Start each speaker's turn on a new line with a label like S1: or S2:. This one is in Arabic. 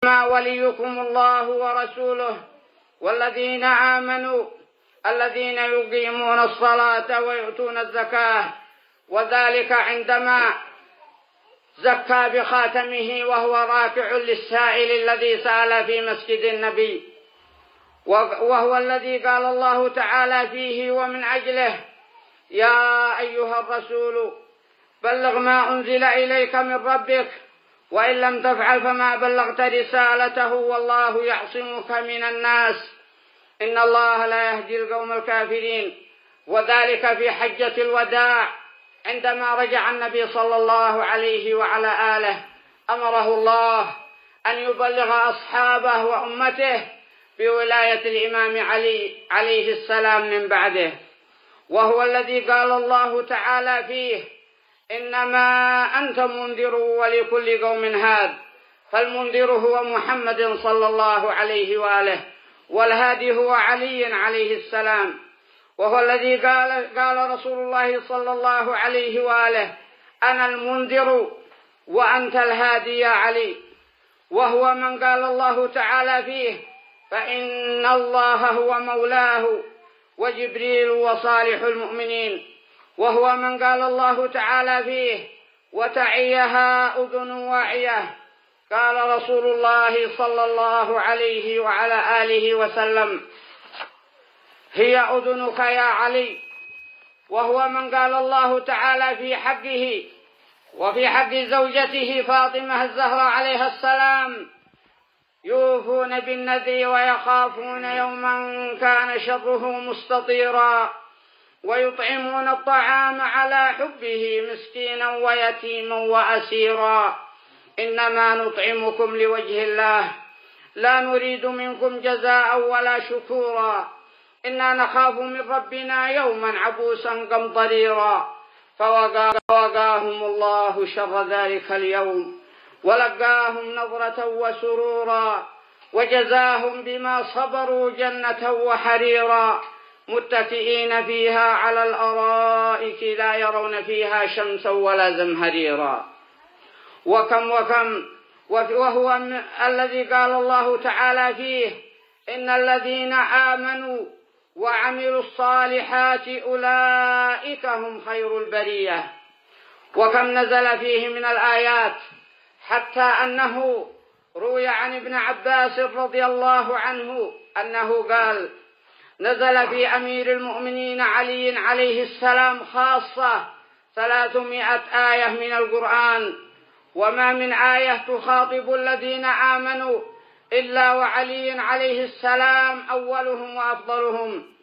S1: ما وليكم الله ورسوله والذين آمنوا الذين يقيمون الصلاة ويؤتون الزكاة، وذلك عندما زكى بخاتمه وهو راكع للسائل الذي سأل في مسجد النبي، وهو الذي قال الله تعالى فيه ومن أجله: يا أيها الرسول بلغ ما أنزل إليك من ربك وإن لم تفعل فما بلغت رسالته والله يعصمك من الناس إن الله لا يهدي القوم الكافرين. وذلك في حجة الوداع عندما رجع النبي صلى الله عليه وعلى آله، أمره الله أن يبلغ أصحابه وأمته بولاية الإمام علي عليه السلام من بعده، وهو الذي قال الله تعالى فيه: إنما أنت منذر ولكل قوم هاد. فالمنذر هو محمد صلى الله عليه وآله، والهادي هو علي عليه السلام، وهو الذي قال رسول الله صلى الله عليه وآله: أنا المنذر وأنت الهادي يا علي. وهو من قال الله تعالى فيه: فإن الله هو مولاه وجبريل وصالح المؤمنين. وهو من قال الله تعالى فيه: وتعيها أذن واعية. قال رسول الله صلى الله عليه وعلى آله وسلم: هي أذنك يا علي. وهو من قال الله تعالى في حقه وفي حق زوجته فاطمة الزهراء عليها السلام: يوفون بالنذر ويخافون يوما كان شره مستطيرا ويطعمون الطعام على حبه مسكينا ويتيما وأسيرا إنما نطعمكم لوجه الله لا نريد منكم جزاء ولا شكورا إنا نخاف من ربنا يوما عبوسا قمطريرا. فوقاهم الله شر ذلك اليوم ولقاهم نظرة وسرورا وجزاهم بما صبروا جنة وحريرا متكئين فيها على الأرائك لا يرون فيها شمسا ولا زمهريرا. وهو الذي قال الله تعالى فيه: إن الذين آمنوا وعملوا الصالحات أولئك هم خير البرية. وكم نزل فيه من الآيات، حتى أنه روي عن ابن عباس رضي الله عنه أنه قال: نزل في أمير المؤمنين علي عليه السلام خاصة 300 آية من القرآن، وما من آية تخاطب الذين آمنوا إلا وعلي عليه السلام أولهم وأفضلهم.